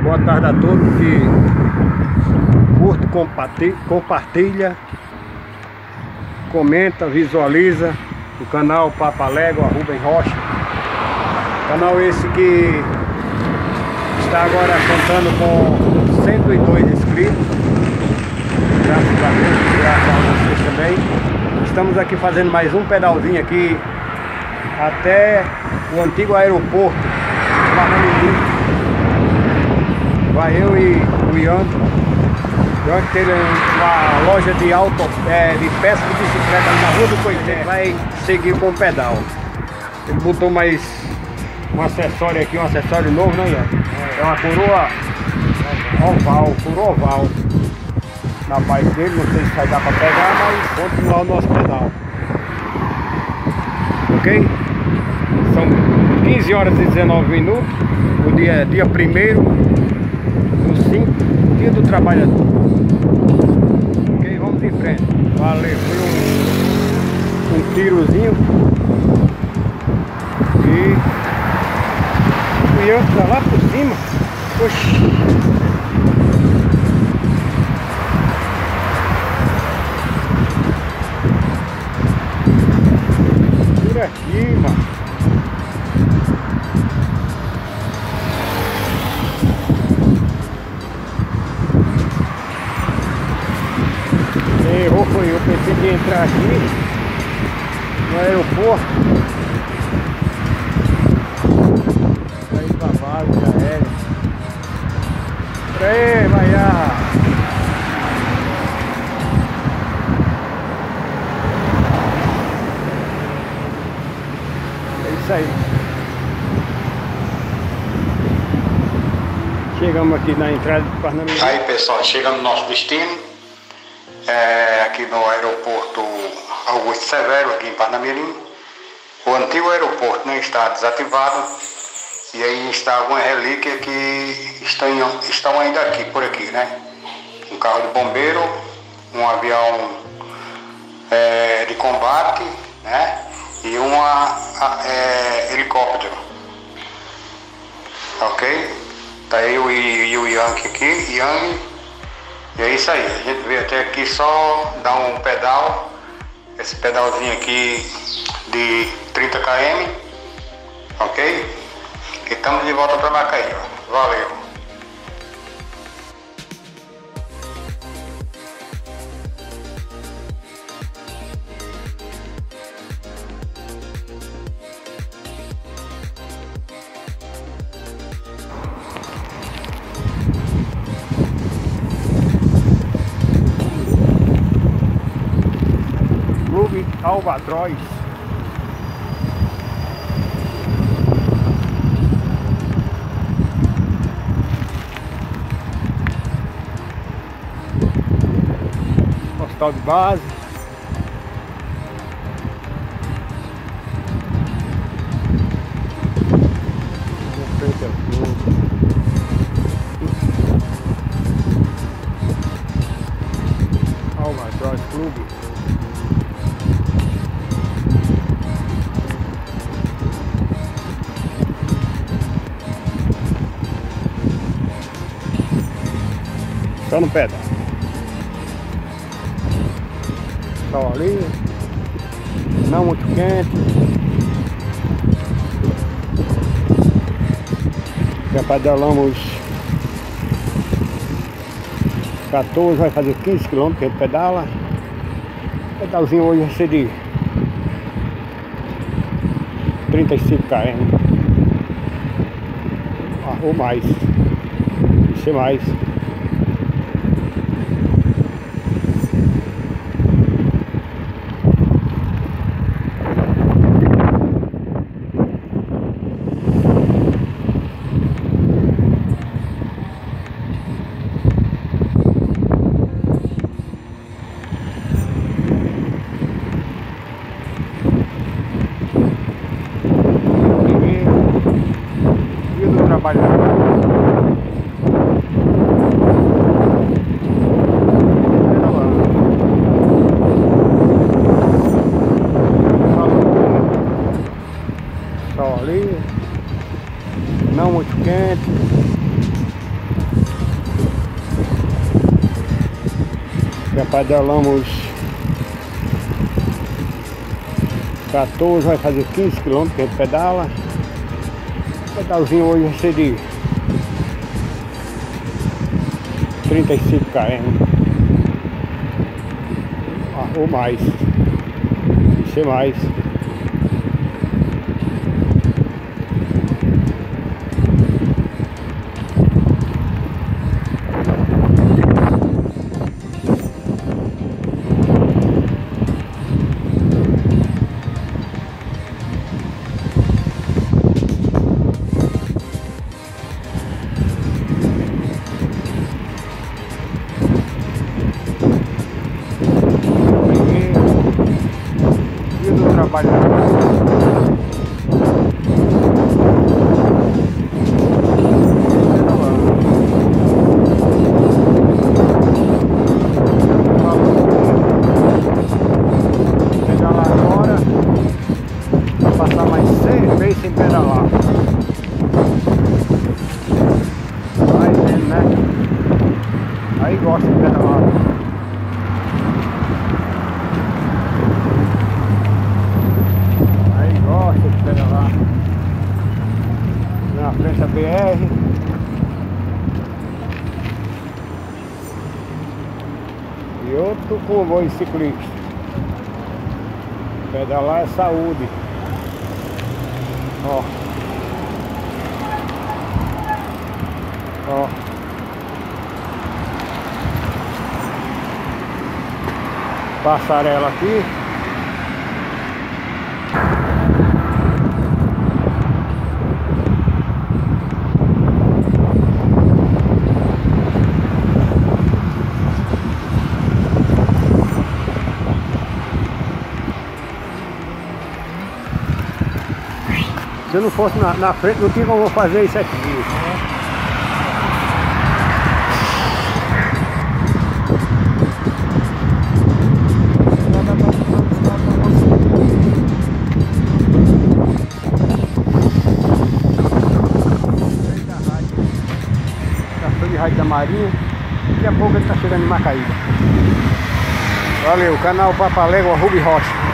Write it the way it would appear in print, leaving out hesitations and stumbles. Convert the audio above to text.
Boa tarde a todos que curte, compartilha, comenta, visualiza o canal Papalégua Rubem Rocha. Canal esse que está agora contando com 102 inscritos. Graças a Deus, graças a vocês também. Estamos aqui fazendo mais um pedalzinho aqui até o antigo aeroporto Parnamirim. Vai eu e o Ian. O Ian tem uma loja de de peça de bicicleta na Rua do Coité. Vai seguir com o pedal. Ele botou mais um acessório aqui, um acessório novo, né, Ian? É uma coroa oval, coroa oval na bike dele. Não sei se vai dar para pegar, mas vamos continuar o nosso pedal. Ok? São 15 horas e 19 minutos. O dia 1º do 5, dia do trabalhador. Ok, vamos em frente. Valeu, foi um tirozinho. E o Ian tá lá por cima. Oxi. Por aqui, mano. Errou, foi eu. Pensei que ia entrar aqui no aeroporto. Aí pra base aérea. Ei, Maia! É isso aí. Chegamos aqui na entrada de Parnamirim. Aí, pessoal, chegamos no nosso destino. Aqui no aeroporto Augusto Severo, aqui em Parnamirim. O antigo aeroporto, né, está desativado. E aí está alguma relíquia que estão ainda aqui, por aqui, né? Um carro de bombeiro, um avião de combate, né? E helicóptero. Ok? Tá eu e o Yang aqui, e é isso aí. A gente veio até aqui só dar um pedal, esse pedalzinho aqui de 30 km, ok? E estamos de volta para Macaí, ó. Valeu! Clube Albatroz. Postal de base. Albatroz Clube. Só no pedal. Sol ali. Não muito quente. Já pedalamos 14, vai fazer 15 km que a gente pedala. O pedalzinho hoje vai ser de 35 km. Ou mais. Vai ser mais. Dia do trabalhador. Já pedalamos 14, vai fazer 15 km que a gente pedala. O pedalzinho hoje vai ser de 35 km. Ou mais. Vai ser mais. Pedalar agora, vai passar mais 6 vezes sem pedalar. Vai vendo, né? Aí gosta de pedalar. Gosta de pedalar. Na frente a BR. E outro comboio ciclista. Pedalar é saúde. Ó. Ó. Passarela aqui. Se eu não fosse na frente, não tinha como eu fazer isso aqui. Estação de rádio da Marinha. Daqui a pouco ele está chegando em Macaíba. Valeu, canal Papalégua Rubi Rocha.